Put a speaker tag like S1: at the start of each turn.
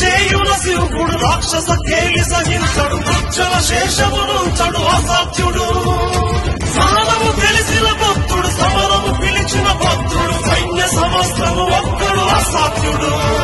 S1: చేయున శివుడు రాక్షస కేలి సహించడు ఉజ్జల శేషమునుంచడు అసాధ్యుడు సమరము తెలిసిన భక్తుడు సమరము పిలిచిన భక్తుడు సైన్య సమస్తము ఒక్కడు అసాధ్యుడు